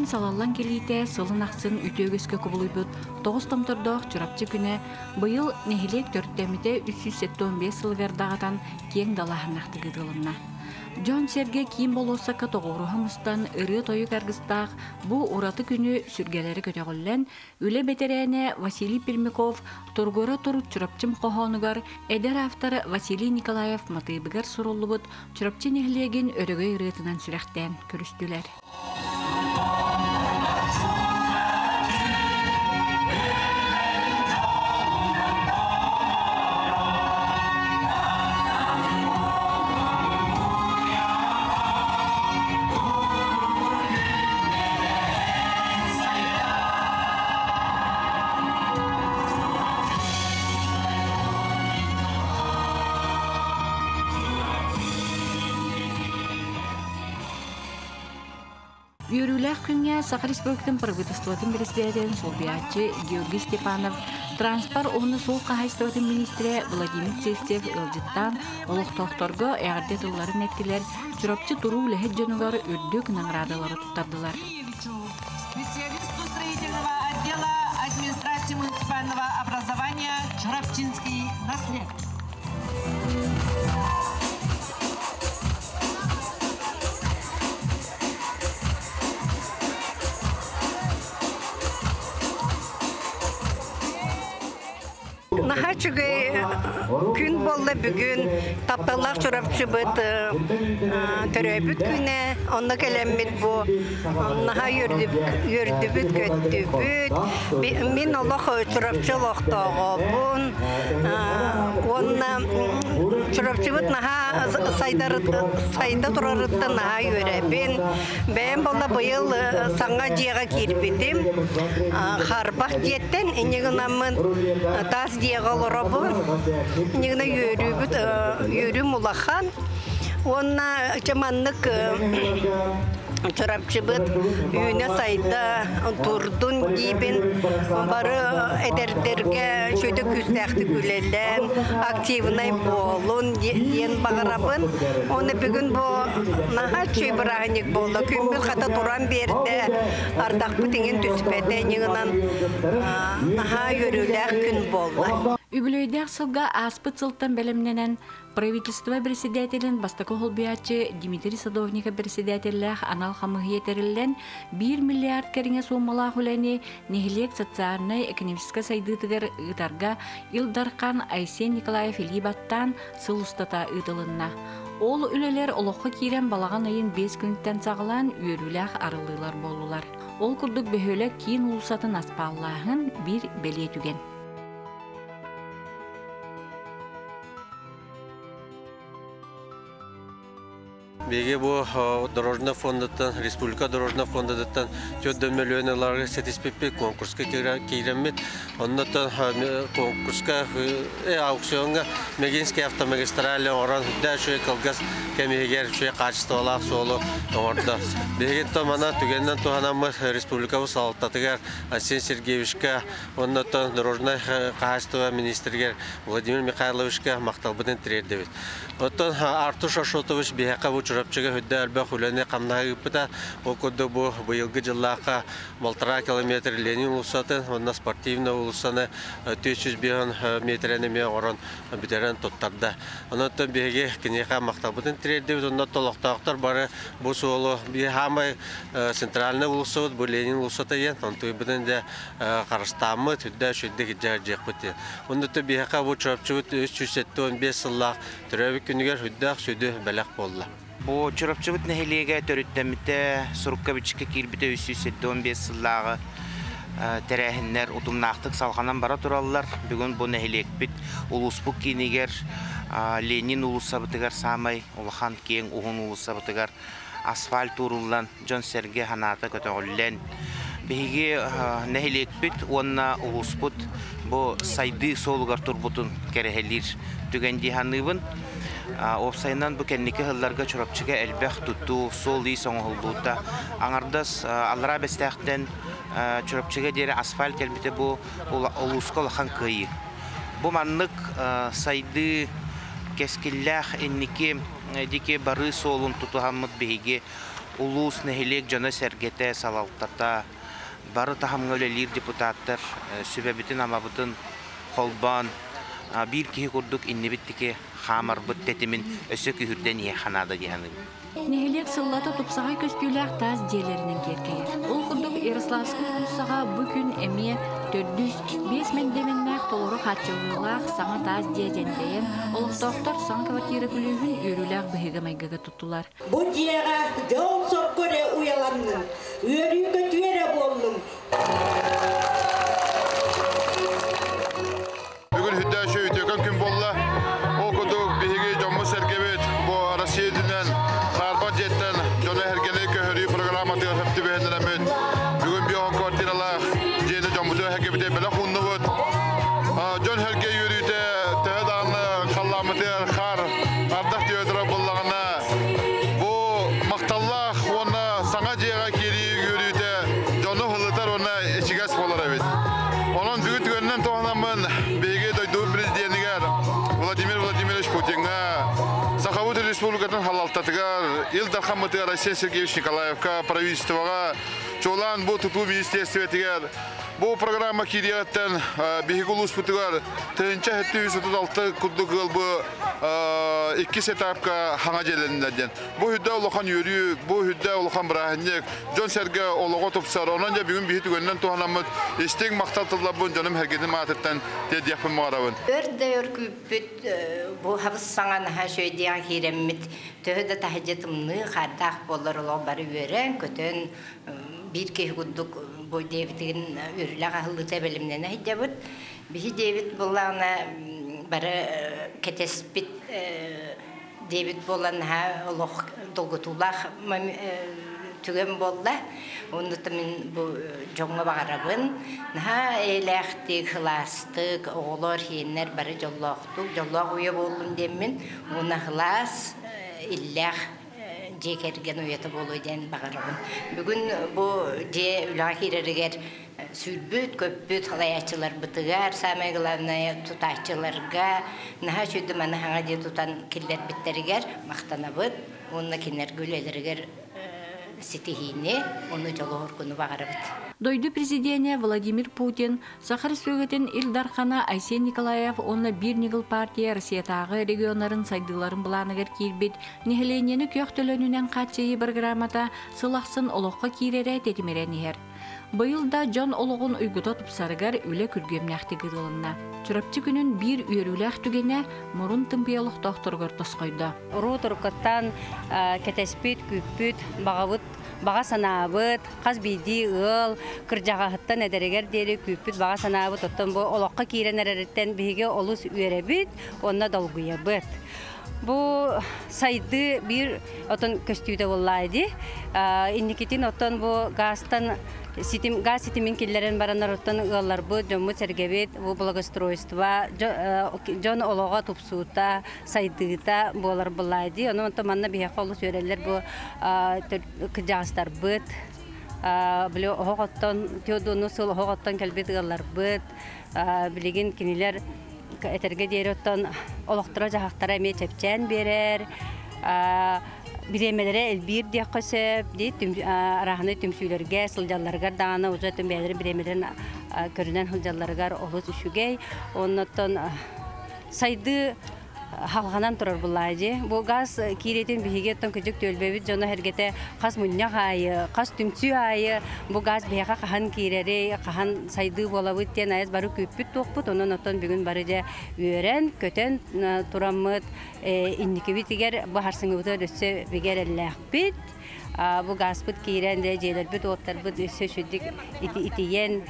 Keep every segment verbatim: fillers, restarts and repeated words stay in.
салаллан келите сылын ақсын үтөгөскө кубулуйбут тоғыз томтордоох чурапчы күнө быйыл нехилек төрттемите үч жүз сексен беш сылгардагатан кең далаахнактыгыдылынна. Джон Серге кийин болосакка тоғуруһамыстан ыры тойу каргыстаах бу ураты күнү сүргелери көтөгөллен үле бетерене Василий Пермяков тургора тур чурапчым кохонугар эдер автор Василий Николаев матыйбыгар суруллубут чурапчы нехилегин өрөгөй ырытынан сүрәхтен көрүстүлер. Юрюлях күнге Сахар Республикатын правительствотын президентин Солбиячы Георгий Степанов, транспорт оны сол қағайстыватын министре Владимир Цестев ылжыттан олықтоқторго әғарде тылларын әткілер чурапчы туру ләхет жонугар үрдік наңрадалары тұттардылар. Специалисту строительного отдела администрации муниципального образования Чурапчинский наслед. Нахачугай күн болла бүгүн тапталлар чурапчыбыт төрөбүт күнэ онна келеммит бу наха йөрдүбүт көттүбүт мен Аллах чурапчылыктагыбын онна чурапчыбыт наха сайда турарытта наха йөрөбүн бен болла быйыл саңга жыяга кирбитим харбах жеттен энегинамын тас Галорабы, нигна йөрүбүт, йөрүм улахан, онна чаманнык чурапчыбыт үйне сайда турдун дибин бары эдердерге шөйдө күстәхти күлелен активный болун ен багарабын оны бүгүн бу наха чөйбрахник болду күмбүл хата туран берде ардак бүтүнген түспәдә нигынан наха йөрүләр күн болду. Үбүлөйдәк сылга аспыт сылтан белемненен правительство председателин Бастако Холбиячы Дмитрий Садовников председателлях анал хамыгетерилен bir миллиард кереңе суммалах үләне нехилек социальный экономическа сайдытыгар ытарга Илдархан Айсен Николаев Илибаттан сыл устата ытылынна. Ол үлелер олоққа кирен балаған айын бес күнттен сағылан үйөрүләх арылылар болулар. Ол күрдік бөхөлі кейін улсатын аспаллағын бір беле түген. Беге бу дорожный фондаттан, республика дорожный фондаттан чөддө миллионларга сетиспеппе конкурска киреммет. Оннотон конкурска аукционга Мегинский автомагистраль оран дәшө калгас кемегер шө качестволак солу орда. Беге то мана түгеннен туханамы республика салтатыгар Арсений Сергеевичка, оннотон дорожный качество министргер Владимир Михайловичка макталбытын тирдебит. Оттон Артуш Ашотович бияка бу чурапчыга хөддө алба хүлөне камнагы пыта окудо бу быйылгы жыллака полтора километр Ленин улусаты, онна спортивный улусаны төрт жүз метрене ме орон битерен тоттарда. Онотон беге кинеха макталбытын тирдебит, онна толоктактар бары бу солу би хамай центральный улусат, бу Ленин улусаты ен, онтуй бүтүн де карыштамы төддө шөйдө жак бити. Оннотон бияка бу чурапчыбыт үч жүз сексен беш сыллак төрөбү күнүгөр хүддак сөдө белек болду. Бу чурапчыбыт нехилеге төрүттөмүтө сурукка бичке кирбите үч жүз сексен беш сыллагы терехиннер утумнактык салганан бара тураллар. Бүгүн бу нехилекпит улуспук кинигер Ленин улусабытыгар самай улахан кең угун улусабытыгар асфальт уруллан Жон Серге ханата көтөгүллен. Беге нехилекпит онна улуспут бу сайды солугар турбутун керехелир түгенди ханыбын. Опсайнан бу кенники хылларга чурапчыга элбэх тутту сол ий соңолдута. Аңардас аллара бестехтен чурапчыга дере асфальт келбите бу улуска лахан кыйы. Бу маннык сайды кескиллах энники дике бары солун тутухаммыт беге улус нехилек жана сергете салалтата бары тахамгөлелир депутаттар сүбебитин амабытын холбан бир кихи курдук иннебиттики хамарбыт тетимин өсө күхүрден еханада дияның. Нехилек сыллата тупсаға көстүләк таз диелеринен керкейер. Ол курдук Ярославский улусаға бүгүн эме төрт жүз беш мендеменнәк толору хатчылылақ саңа таз диежендейен, олықтоқтар саңа квартира күлігін өріләк бұхиға майгаға туттулар. Бұл диеға жол сор көре уяланның, өрігі түйері болдың. Бүгін хүдді шөйтекен күн болла, ол күдік бігі жомы сәргебет, бұл Россиядынан Қарбан жеттен жоны әргені көхірі программатыға сөпті бәйінден әмін. Бүгін бүйоған квартиралар жені жомыты әргебете бәлі құнны бұд. Жон әрге үйрүйді тәғід аңы қалламытыр қар ардақ дейодыра болағына. Бұл мақталлақ оны саңа жеға кері үйрүйді жоны ғылытар оны ішігәс болар әбет. Onun büyük güveninden toğanamın beyge doyduğu prezidentler Vladimir Vladimirovich Putin'a Sakhavut Respublikasının halaltatıgar İldar Hammatıgar Arsen Sergeyevich Nikolayevka правительствоға çoğulan bu tutuğu ministerstvettigar bu programma kiriyatten beyge ulus putugar tığınca hette yüz otuz altı kudduk yıl bu iki setapka hana jelenlerden. Bu hüdde olukan yürüyü, bu hüdde olukan bırahinlik, John Serge oluğa topsar, onunca bir gün bir günden toğanamız istek maktatılla bu canım herkesin matırtan dedi yapın mağarabın. Örde örküpüt bu havuz sanan ha şöydiyan hiremmit töhüde tahajatımını xardaq bollar ola bari ören kötön bir keh gudduk bu David'in ürülağı hıllı tebelimden hidabıt. Bir David bolana bari ketespit David bolan ha oloq dolgutulaq tügem bolda. Onu da min bu jonga bağarabın. Ha eleğtik, hılastık, oğlar hiyenler bari jollaqtuk. Jollaq uya boldum demin. Ona hılas illeğ jekergen uyatı boluyden bağarabın. Bugün bu je ülahireriger sülbüt, köpbüt halayatçılar bıtıgar, samegılarına tutaççılarga, naha şöydü mana hana je tutan killer bitteriger, maqtanabıt. Onunla kinler güleleriger сетихине, оны жолы оркуну бағарабыд. Дойду президенте Владимир Путин, Сахар сөгетін Илдархана Айсен Николаев, оны бір негіл партия Россиятағы регионларын сайдыларын бұланығыр кейбет, нехеленені көқтілөнінен қатшайы бір граммата сылақсын олыққа кейрере тетімеренігер. Бұйылда Джон олығын ұйгыта тұпсарығар үлі күргемнәқті ғылынна. Чүрапчы күнін бір үйеріләқ түгене мұрын тымпиялық доқтырғыр тұсқойды. Ру тұрқыттан кәтеспет, күппет, бағавыт, баға санабыт, қаз бейді ұл, кіржағағыттан әдәрегер дері күппет, баға санабыт, оттан бұл олаққа кейрен әрәреттен бейге олыс үйеребет, онына долғыябыт. Бұл сайды бір отын көстүйді олайды. Инникетін отын бұл ғастан газ ситимин киллерен баранар оттан ұғалар бұл жомы сәргебет, бұл благостройство, жон олуға тупсуыта, сайдыыта болар бұлайды. Оның отын манна бейе қолы сөрелер бұл күджағыстар бұд. Білі оғаттан, теодоны сыл оғаттан кәлбет ұғалар бұд. Білеген кенелер әтерге дейір оттан олықтыра жағақтара әме чәпчән берер. Biremelere elbir diye kasep, arahını tümsülerge, sılcalargar dağına uzatın beyleri biremelerin körünen hılcalargar oluz üşügey. Ondan saydı halganan turar bulaydı. Bu gaz kiretin bihigetten küçük tölbevi jona hergete kas munyak ayı, kas tümsü ayı. Bu gaz bihaga kahan kirere, kahan saydı bolabıt diye nayaz barı küpüt toqput. Onun otan bugün barıca öğren, köten turamıt, innikibitiger baharsın öte dösse biger ellahbit. Bu gaz bit kiren de jeler bit otlar bit össe şüdük itiyen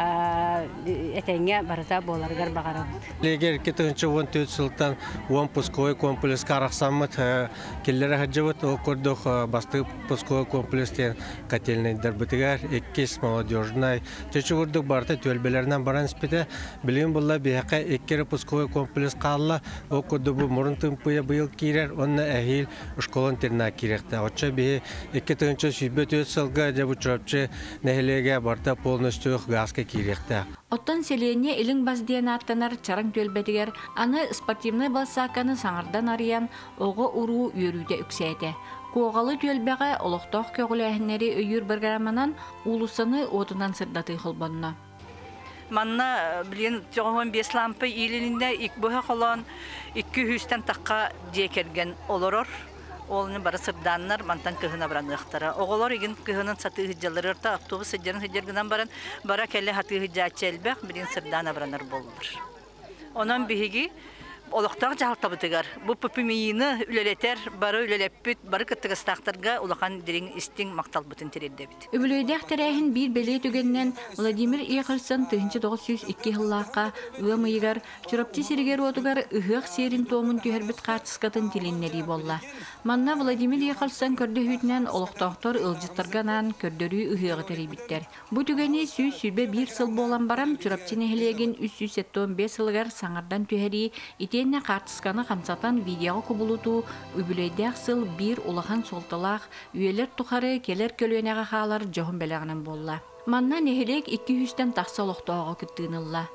etenge barıta bolargar bağarabıt. Eğer ki tınçı on dört sıltan on puskoy kompleks karaqsamıt kellere hacıvat o kurduk bastı puskoy kompleksten katelne darbitigar ekkes молодежный çeçi vurduk barta tölbelerden baran spite bilim bulla bihaqa ekkere puskoy kompleks qalla o kurdu bu murun tımpuya bıyıl kirer onna ahil şkolon terna kirekta oça bi ekki tınçı sübet dört sılga jabu çöpçü nehlege barta polностью gazka kirekta. Оттан селение илин баздиен аттанар чаран төлбетигер аны спортивный балсаканы саңардан арыян ого уруу үйрүүде үксәйте. Коғалы төлбәғі олықтақ көғіләхінері өйір программанан улусаны отынан сырдаты қылбанына. Манна билен тоғон бес лампы илинде ик буха колон iki yüzden takka декерген олорор. Олны бары сырданнар мантан кыһына баранныктара. Оголор иген кыһынын саты хыҗаларырта автобус сыҗарын хыҗаргынан баран бара келе хаты хыҗачелбек билен сырдана баранар болдур. Онан биһиги олоқтақ жалтабытыгар. Бу пупимийны үлелетер, бары үлелеппит, бары кыттыгыстақтарга улахан дирин истин макталбытын терелдебит. Үбілөйдәк тәрәхін бір беле түгеннен Владимир Ехальсон тыгынчы тоғыз жүз икки хыллаққа ұйымыйгар, чурапти сиригер отугар ұхық серин томын түйербіт қартыскатын тиленнери болла. Манна Владимир Ехальсон көрді хүтінен олоқтақтар ылжыттарганан көрдөрі ұхығы теребиттер. Бу түгені сүй сүйбе бір сыл болан барам чурапти нехелеген үч жүз сексен беш сылгар саңардан түйері Итенне қартысканы қамсатан видео құбылуту үбілейдәк сыл бір улахан солталақ, үйелер тұқары келер көлуенеға қалар жоғын бәліғынан болла. Манна нехелек iki yüzden тақса олықтауға күттігінілла.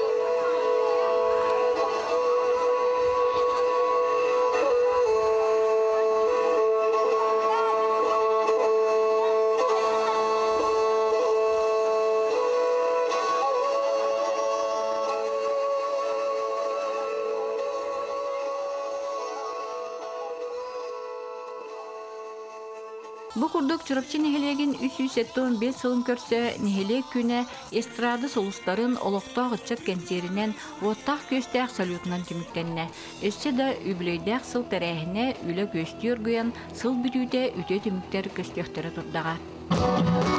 Бу курдук чурапчы нехелеген үч жүз сексен беш сылын көрсө нехелек күнө эстрада солустарын олоқтақ ытчат концеринен оттақ көстәк салютынан түміктенне. Өссе да үбілейдәк сыл тәрәхіне үлі көстер гүйен сыл бүрүйде үте түміктер көстектері тұрдаға.